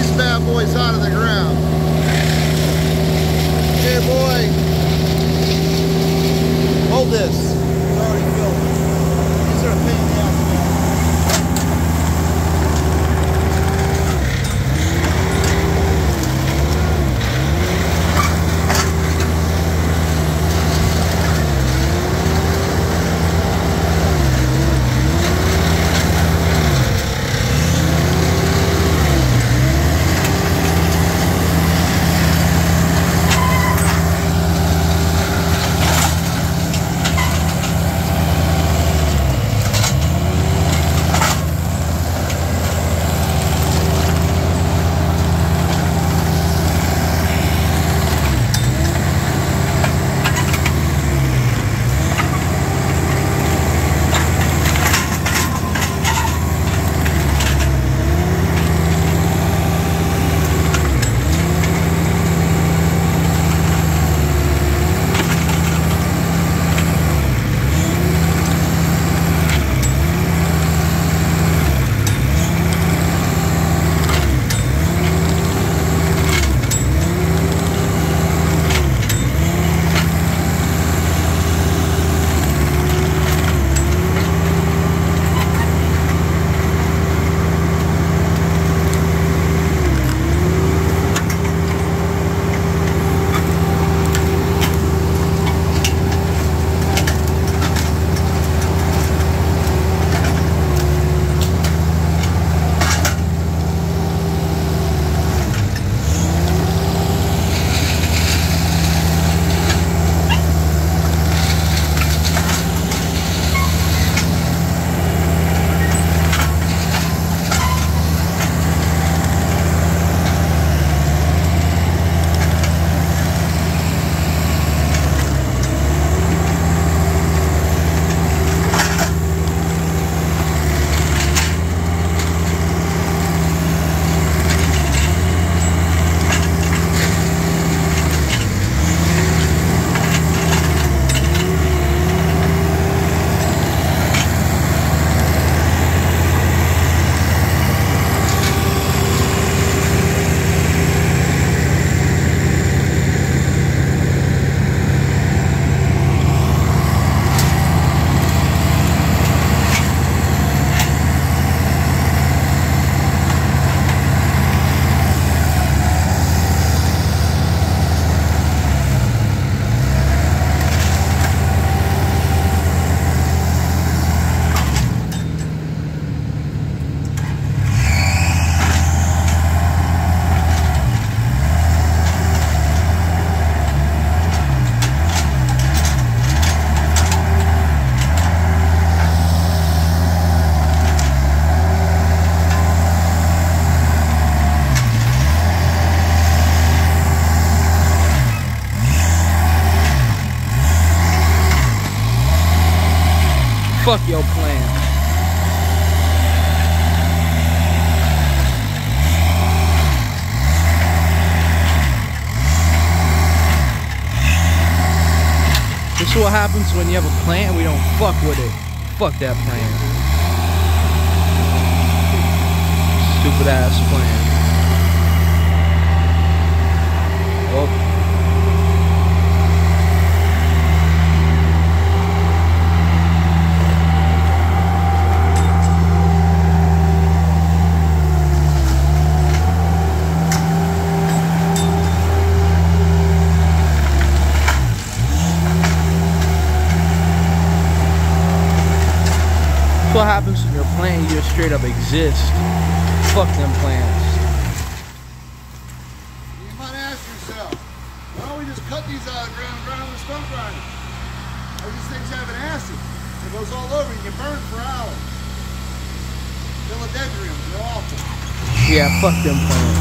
these bad boys out of the ground. Hey boy, hold this. It's already filled. These are a pain in the ass. Fuck your plan. This is what happens when you have a plan and we don't fuck with it. Fuck that plan. Stupid ass plan. Oh. What happens when your plan, you just straight up exist. Fuck them plans. You might ask yourself, why don't we just cut these out of the ground and run on the stump grinder? Or these things have an acid. It goes all over and you burn for hours. Philadelphia, they're awful. Yeah, fuck them plans.